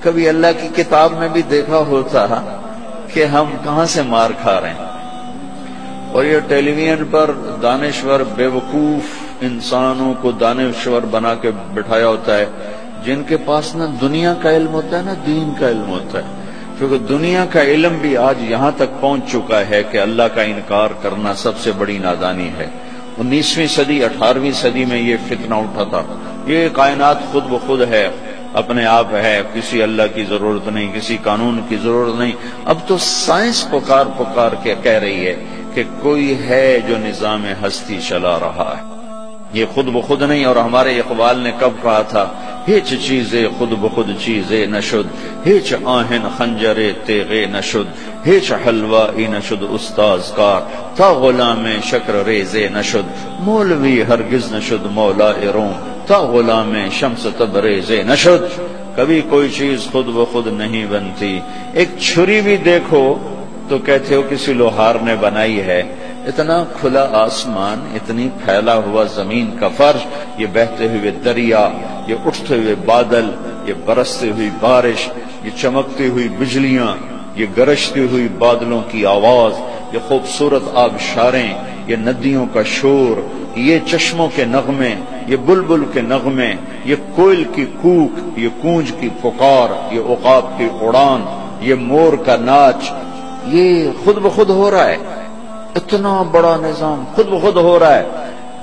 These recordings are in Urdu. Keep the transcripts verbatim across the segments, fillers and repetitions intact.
کبھی اللہ کی کتاب میں بھی دیکھا ہوتا کہ ہم کہاں سے مار کھا رہے ہیں. اور یہ ٹیلی ویژن پر دانشور بیوقوف انسانوں کو دانشور بنا کے بٹھایا ہوتا ہے جن کے پاس نہ دنیا کا علم ہوتا ہے نہ دین کا علم ہوتا ہے. کیونکہ دنیا کا علم بھی آج یہاں تک پہنچ چکا ہے کہ اللہ کا انکار کرنا سب سے بڑی نادانی ہے. انیسویں صدی اٹھارہویں صدی میں یہ فتنہ اٹھا تھا. یہ کائنات خود بخود ہے، اپنے آپ ہے، کسی اللہ کی ضرورت نہیں، کسی قانون کی ضرورت نہیں. اب تو سائنس پکار پکار کے کہہ رہی ہے کہ کوئی ہے جو نظام ہستی چلا رہا ہے، یہ خود بخود نہیں. اور ہمارے اقبال نے کب کہا تھا، ہیچ چیزے خود بخود چیزے نشد، ہیچ آہن خنجرے تیغے نشد، ہیچ حلوائی نشد استاذ کار، تا غلام شکر ریزے نشد، مولوی ہرگز نشد مولا روم، تا غلام شمس تبریزے نشد. کبھی کوئی چیز خود بخود نہیں بنتی. ایک چھری بھی دیکھو تو کہتے ہو کسی لوہار نے بنائی ہے. اتنا کھلا آسمان، اتنی پھیلا ہوا زمین کا فرش، یہ بہتے ہوئے دریا، یہ اٹھتے ہوئے بادل، یہ برستی ہوئی بارش، یہ چمکتی ہوئی بجلیاں، یہ گرجتی ہوئی بادلوں کی آواز، یہ خوبصورت آبشاریں، یہ ندیوں کا شور، یہ چشموں کے نغمے، یہ بلبل کے نغمے، یہ کوئل کی کوک، یہ کونج کی پکار، یہ عقاب کی اڑان، یہ مور کا ناچ، یہ خود بخود ہو رہا ہے. اتنا بڑا نظام خود بخود ہو رہا ہے.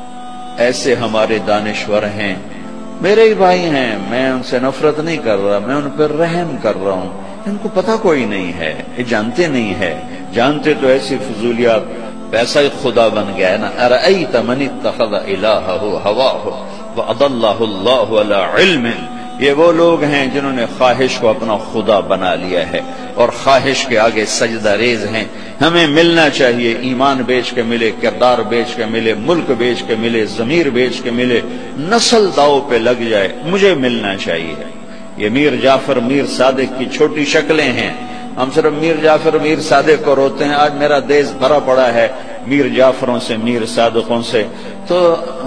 ایسے ہمارے دانشور ہیں، میرے ہی بھائی ہیں، میں ان سے نفرت نہیں کر رہا، میں ان پر رحم کر رہا ہوں. ان کو پتہ کوئی نہیں ہے، یہ جانتے نہیں ہے. جانتے تو ایسی فضولیات، پیسہ ہی خدا بن گیا ہے نا. ارأیت من اتخذ الہہ ہواہ واضلہ اللہ علی علم. یہ وہ لوگ ہیں جنہوں نے خواہش کو اپنا خدا بنا لیا ہے اور خواہش کے آگے سجدہ ریز ہیں. ہمیں ملنا چاہیے، ایمان بیچ کے ملے، کردار بیچ کے ملے، ملک بیچ کے ملے، ضمیر بیچ کے ملے، نسل داؤ پہ لگ جائے، مجھے ملنا چاہیے. یہ میر جعفر میر صادق کی چھوٹی شکلیں ہیں. ہم صرف میر جعفر میر صادق کو روتے ہیں. آج میرا دیش بھرا پڑا ہے میر جعفروں سے، میر صادقوں سے. تو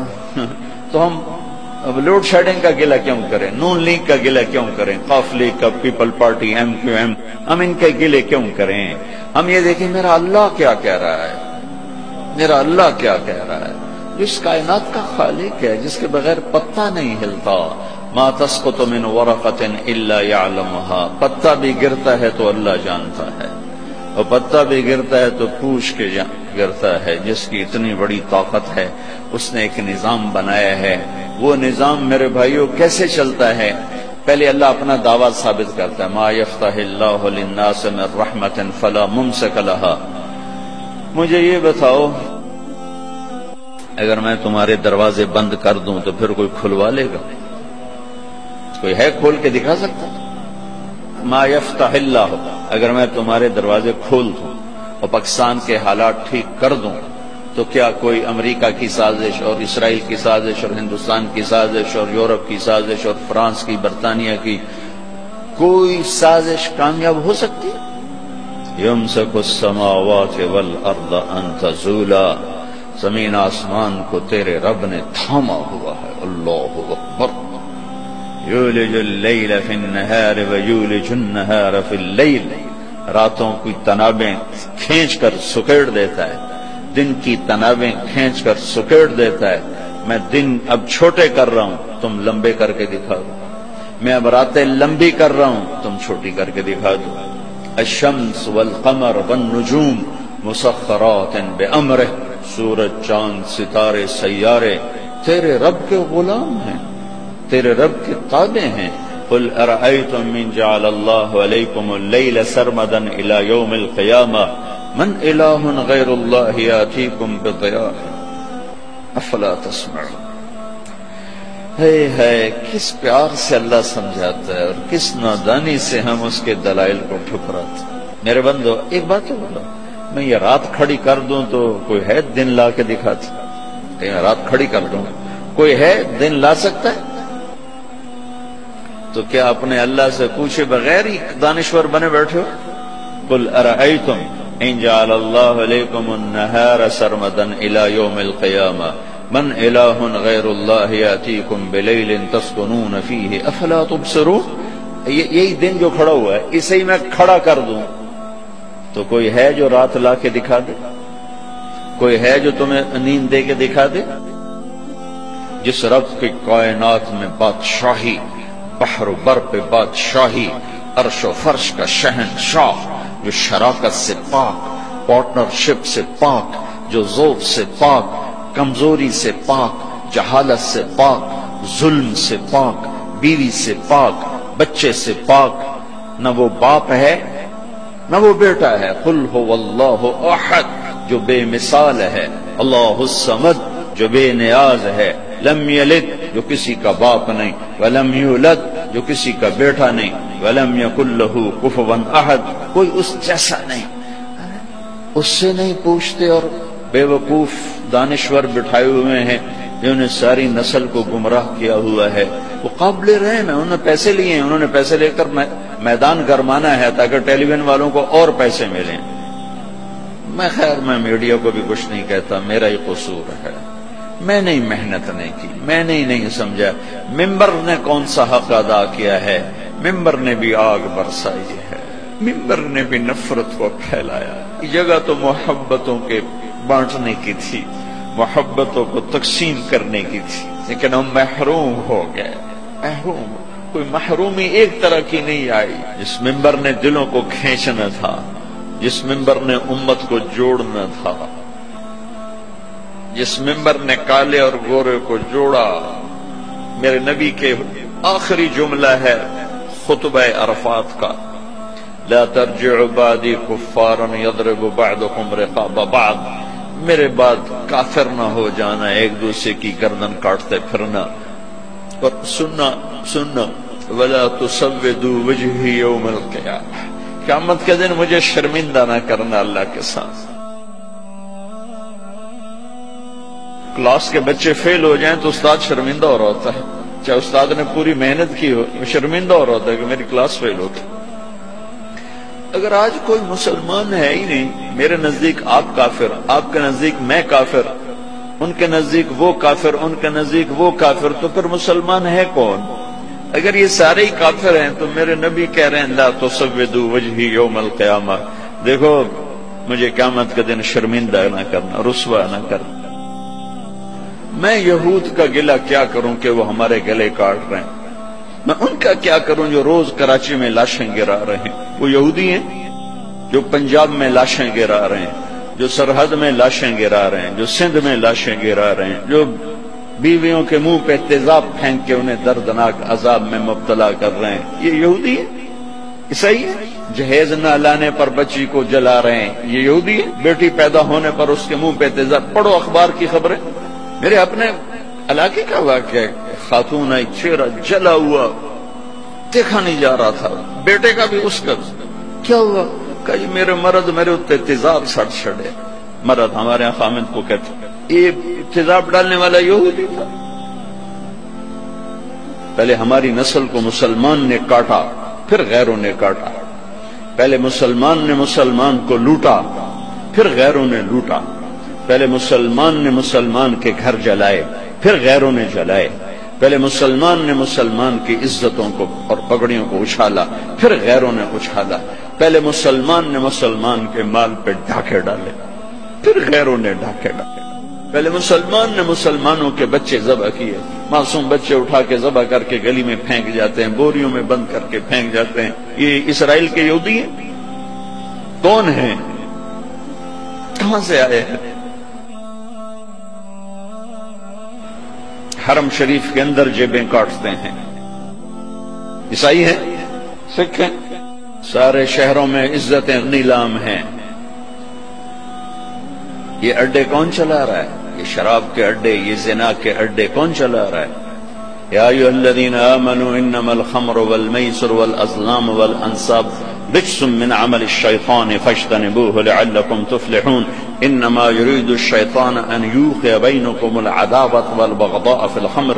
تو ہم اب لوڈ شیڈنگ کا گلہ کیوں کریں، نون لیگ کا گلہ کیوں کریں، قاف لیگ کا، people party, M Q M, ہم ان کے گلے کیوں کریں؟ ہم یہ دیکھیں میرا اللہ کیا کہہ رہا ہے، میرا اللہ کیا کہہ رہا ہے. جس کائنات کا خالق ہے، جس کے بغیر پتا نہیں ہلتا. ما تسقط من ورقۃ الا يعلمها. پتا بھی گرتا ہے تو اللہ جانتا ہے، اور پتا بھی گرتا ہے تو پوچھ کے گرتا ہے. جس کی اتنی بڑی طاقت ہے، اس نے ایک نظام بنایا ہے. وہ نظام میرے بھائیوں کیسے چلتا ہے؟ پہلے اللہ اپنا دعویٰ ثابت کرتا ہے. ما یفتح اللہ للناس من رحمت فلا ممسک لها. مجھے یہ بتاؤ، اگر میں تمہارے دروازے بند کر دوں تو پھر کوئی کھلوا لے گا؟ کوئی ہے کھول کے دکھا سکتا؟ ما یفتح اللہ، اگر میں تمہارے دروازے کھول دوں اور پاکستان کے حالات ٹھیک کر دوں تو کیا کوئی امریکہ کی سازش اور اسرائیل کی سازش اور ہندوستان کی سازش اور یورپ کی سازش اور فرانس کی، برطانیہ کی کوئی سازش کامیاب ہو سکتی؟ یمسک السماوات والارض ان تزولا. زمین آسمان کو تیرے رب نے تھاما ہوا ہے. اللہ اکبر. یولج اللیل فی النہار ویولج النہار فی اللیل. راتوں کی تنابیں کھینچ کر سکیڑ دیتا ہے، دن کی تنابیں کھینچ کر سکیڑ دیتا ہے. میں دن اب چھوٹے کر رہا ہوں، تم لمبے کر کے دکھا دو. میں اب راتیں لمبی کر رہا ہوں، تم چھوٹی کر کے دکھا دو. الشمس والقمر والنجوم مسخرات بامرہ. سورج، چاند، ستارے، سیارے تیرے رب کے غلام ہیں، تیرے رب کے تابع ہیں. قل ارأیتم من جعل اللہ علیکم اللیل سرمدا الى یوم القیامہ من الہ غیر اللہ یاتیکم بضیاء افلا تسمعون. ہے ہے کس پیار سے اللہ سمجھاتا ہے اور کس نادانی سے ہم اس کے دلائل کو ٹھکراتے ہیں. میرے بندو ایک بات تو بولو، میں یہ رات کھڑی کر دوں تو کوئی ہے دن لا کے دکھاتی؟ میں رات کھڑی کر دوں، کوئی ہے دن لا سکتا ہے؟ تو کیا اپنے اللہ سے پوچھے بغیر ہی دانشور بنے بیٹھے ہو؟ قل ارأیتم ان جعل اللہ علیکم النہار سرمدا الى یوم القیامہ من الہ غیر اللہ یاتیکم بلیل تسکنون فیہ افلا تبصرون. یہی دن جو کھڑا ہوا ہے اسے ہی میں کھڑا کر دوں تو کوئی ہے جو رات لا کے دکھا دے؟ کوئی ہے جو تمہیں نیند دے کے دکھا دے؟ جس رب کی کائنات میں بادشاہی، بحر و بر پہ بادشاہی، عرش و فرش کا شہنشاہ، جو شراکت سے پاک، پارٹنرشپ سے پاک، جو ذوق سے پاک، کمزوری سے پاک، جہالت سے پاک، ظلم سے پاک، بیوی سے پاک، بچے سے پاک، نہ وہ باپ ہے نہ وہ بیٹا ہے۔ قل هو اللہ احد، جو بے مثال ہے، اللہ الصمد، جو بے نیاز ہے، لم یلد، جو کسی کا باپ نہیں، ولم یولد، جو کسی کا بیٹا نہیں، ولم یکن لہ کفوا احد، کوئی اس جیسا نہیں۔ اس سے نہیں پوچھتے اور بے وقوف دانشور بٹھائے ہوئے ہیں جنہوں نے ساری نسل کو گمراہ کیا ہوا ہے۔ وہ قابل رحم ہیں، انہوں نے پیسے لیے ہیں، انہوں نے پیسے لے کر میدان گرمانا ہے تاکہ ٹیلی ویژن والوں کو اور پیسے ملیں۔ میں خیر میں میڈیا کو بھی کچھ نہیں کہتا، میرا ہی قصور ہے، میں نے محنت نہیں کی، میں نے نہیں سمجھا ممبر نے کون سا حق ادا کیا ہے۔ ممبر نے بھی آگ برسائی ہے، ممبر نے بھی نفرت کو پھیلایا۔ یہ جگہ تو محبتوں کے بانٹنے کی تھی، محبتوں کو تقسیم کرنے کی تھی، لیکن ہم محروم ہو گئے۔ محروم کوئی محرومی ایک طرح کی نہیں آئی۔ جس ممبر نے دلوں کو کھینچنا تھا، جس ممبر نے امت کو جوڑنا تھا، جس ممبر نے کالے اور گورے کو جوڑا، میرے نبی کے آخری جملہ ہے خطبہ عرفات کا، لا ترجعوا بعدی کفارا یضرب بعضکم رقاب بعض، میرے بعد کافر نہ ہو جانا، ایک دوسرے کی گردن کاٹتے پھرنا۔ اور سننا سننا ولا تسودوا وجہی یوم القیامہ، قیامت کے دن مجھے شرمندہ نہ کرنا اللہ کے ساتھ۔ کلاس کے بچے فیل ہو جائیں تو استاد شرمندہ ہو رہا ہوتا ہے، چاہے استاد نے پوری محنت کی ہو، شرمندہ ہو رہا ہوتا ہے کہ میری کلاس فیل ہو گئی۔ اگر آج کوئی مسلمان ہے ہی نہیں، میرے نزدیک آپ کافر، آپ کے نزدیک میں کافر، ان کے نزدیک وہ کافر، ان کے نزدیک وہ کافر، تو پھر مسلمان ہے کون؟ اگر یہ سارے ہی کافر ہیں تو میرے نبی کہہ رہے ہیں لا تسودوا وجہی یوم القیامہ، دیکھو مجھے قیامت کے دن شرمندہ نہ کرنا، رسوا نہ کرنا۔ میں یہود کا گلہ کیا کروں کہ وہ ہمارے گلے کاٹ رہے ہیں، میں ان کا کیا کروں جو روز کراچی میں لاشیں گرا رہے ہیں۔ وہ یہودی ہیں جو پنجاب میں لاشیں گرا رہے ہیں، جو سرحد میں لاشیں گرا رہے ہیں، جو سندھ میں لاشیں گرا رہے ہیں، جو بیویوں کے منہ پہ تیزاب پھینک کے انہیں دردناک عذاب میں مبتلا کر رہے ہیں، یہ یہودی ہے؟ عیسائی ہے؟ جہیز نہ لانے پر بچی کو جلا رہے ہیں، یہ یہودی ہے؟ بیٹی پیدا ہونے پر اس کے منہ پہ تیزاب، پڑھو اخبار کی خبریں۔ میرے اپنے علاقے کا واقعہ ہے، خاتون آئی، چہرہ جلا ہوا، دیکھا نہیں جا رہا تھا، بیٹے کا بھی اس کا کیا ہوا؟ کہ جی میرے مرد میرے اتنے تیزاب سڑ چھڑے، مرد ہمارے یہاں خامد کو کہتے ہیں، یہ تیزاب ڈالنے والا یہودی تھا۔ پہلے ہماری نسل کو مسلمان نے کاٹا، پھر غیروں نے کاٹا۔ پہلے مسلمان نے مسلمان کو لوٹا، پھر غیروں نے لوٹا۔ پہلے مسلمان نے مسلمان کے گھر جلائے، پھر غیروں نے جلائے۔ پہلے مسلمان نے مسلمان کی عزتوں کو اور پگڑیوں کو اچھالا، پھر غیروں نے اچھالا۔ پہلے مسلمان نے مسلمان کے مال پہ ڈاکے ڈالے، پھر غیروں نے ڈاکے ڈالے۔ پہلے مسلمان نے مسلمانوں کے بچے ذبح کیے، معصوم بچے اٹھا کے ذبح کر کے گلی میں پھینک جاتے ہیں، بوریوں میں بند کر کے پھینک جاتے ہیں۔ یہ اسرائیل کے یہودی ہیں؟ کون ہیں؟ کہاں سے آئے ہیں؟ حرم شریف کے اندر جیبیں کاٹتے ہیں، عیسائی ہیں؟ سکھ ہیں؟ سارے شہروں میں عزتیں نیلام ہیں۔ یہ اڈے کون چلا رہا ہے؟ یہ شراب کے اڈے، یہ زنا کے اڈے کون چلا رہا ہے؟ یا ایھا الذین آمنوا انما الخمر والمیسر والازلام والانصاب رجس من عمل الشیطان فاجتنبوه لعلکم تفلحون انما يريد الشيطان ان يوقع بينكم العداوة والبغضاء في الخمر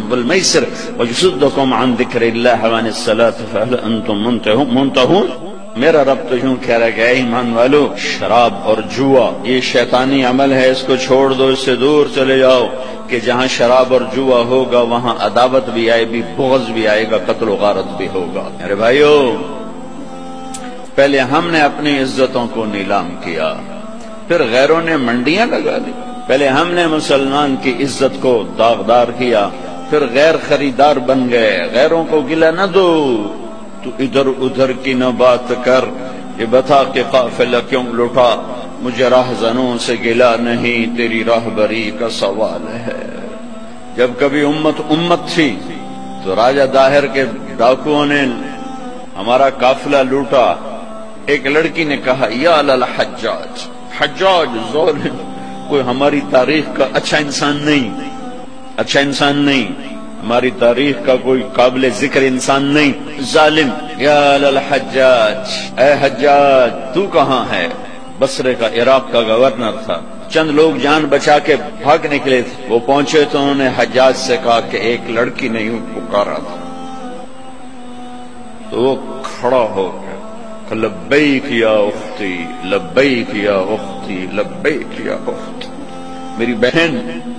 والميسر ويصدكم عن ذكر الله وعن الصلاة فهل انتم منتهون؟ میرا رب تو یوں کہہ رہا ہے کہ اے ایمان والو، شراب اور جوا یہ شیطانی عمل ہے، اس کو چھوڑ دو، اس سے دور چلے جاؤ، کہ جہاں شراب اور جوا ہوگا وہاں عداوت بھی آئے گی، بغض بھی آئے گا، قتل و غارت بھی ہوگا۔ میرے بھائیو، پہلے ہم نے اپنی عزتوں کو نیلام کیا، پھر غیروں نے منڈیاں لگا دی۔ پہلے ہم نے مسلمان کی عزت کو داغدار کیا، پھر غیر خریدار بن گئے۔ غیروں کو گلہ نہ دو، تو ادھر ادھر کی نہ بات کر، یہ بتا کہ قافلہ کیوں لٹا، مجھے راہزنوں سے گلہ نہیں، تیری راہبری کا سوال ہے۔ جب کبھی امت امت تھی تو راجہ داہر کے ڈاکوؤں نے ہمارا قافلہ لوٹا، ایک لڑکی نے کہا یا للحجاج، حجاج ظالم، کوئی ہماری تاریخ کا اچھا انسان نہیں، اچھا انسان نہیں، ہماری تاریخ کا کوئی قابل ذکر انسان نہیں، ظالم۔ یا للحجاج، اے حجاج تو کہاں ہے؟ بصرے کا، عراق کا گورنر تھا، چند لوگ جان بچا کے بھاگ نکلے تھے، وہ پہنچے تو انہوں نے حجاج سے کہا کہ ایک لڑکی نے یوں پکارا تھا، تو وہ کھڑا ہو گیا، لبیک یا اختی، لبیک یا اختی، لبیک یا اخت، میری بہن۔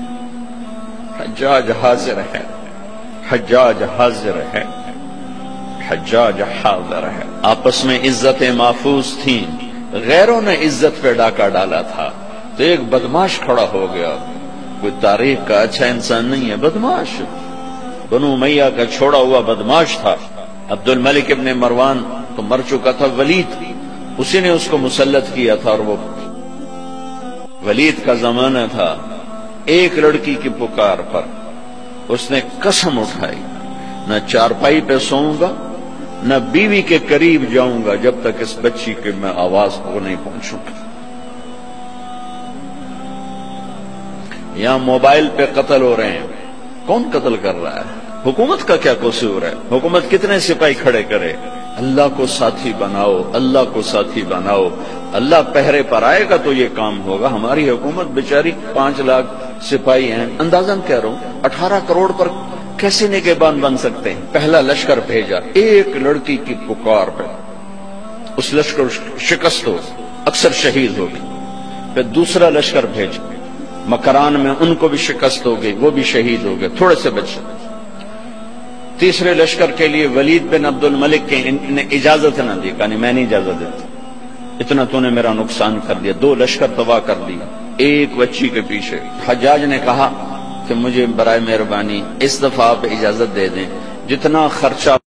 حجاج حاضر ہے، حجاج حاضر ہے، حجاج حاضر ہے۔ آپس میں عزتیں محفوظ تھیں، غیروں نے عزت پہ ڈاکہ ڈالا تھا، تو ایک بدماش کھڑا ہو گیا، کوئی تاریخ کا اچھا انسان نہیں ہے، بدماش، بنو امیہ کا چھوڑا ہوا بدماش تھا۔ عبد الملک ابن مروان تو مر چکا تھا، ولید اسی نے اس کو مسلط کیا تھا، اور وہ ولید کا زمانہ تھا۔ ایک لڑکی کی پکار پر اس نے قسم اٹھائی، نہ چارپائی پہ سوؤں گا، نہ بیوی کے قریب جاؤں گا جب تک اس بچی کے میں آواز کو نہیں پہنچوں گا۔ یہاں موبائل پہ قتل ہو رہے ہیں، کون قتل کر رہا ہے؟ حکومت کا کیا قصور ہے؟ حکومت کتنے سپاہی کھڑے کرے؟ اللہ کو ساتھی بناؤ، اللہ کو ساتھی بناؤ، اللہ پہرے پر آئے گا تو یہ کام ہوگا۔ ہماری حکومت بیچاری پانچ لاکھ سپاہی ہیں، اندازاً کہہ رہا ہوں اٹھارہ کروڑ پر کیسے نگہبان بن سکتے ہیں؟ پہلا لشکر بھیجا، ایک لڑکی کی پکار پہ اس لشکر شکست ہو، اکثر شہید ہو گئی۔ پھر دوسرا لشکر بھیجا، مکران میں ان کو بھی شکست ہو گئی، وہ بھی شہید ہو گئے، تھوڑے سے بچے۔ تیسرے لشکر کے لیے ولید بن عبد الملک کے نے اجازت نہ دی، کہا نہیں میں نہیں اجازت دیتا، اتنا تو نے میرا نقصان کر دیا، دو لشکر تباہ کر دیا ایک بچی کے پیچھے۔ حجاج نے کہا کہ مجھے برائے مہربانی اس دفعہ آپ اجازت دے دیں، جتنا خرچہ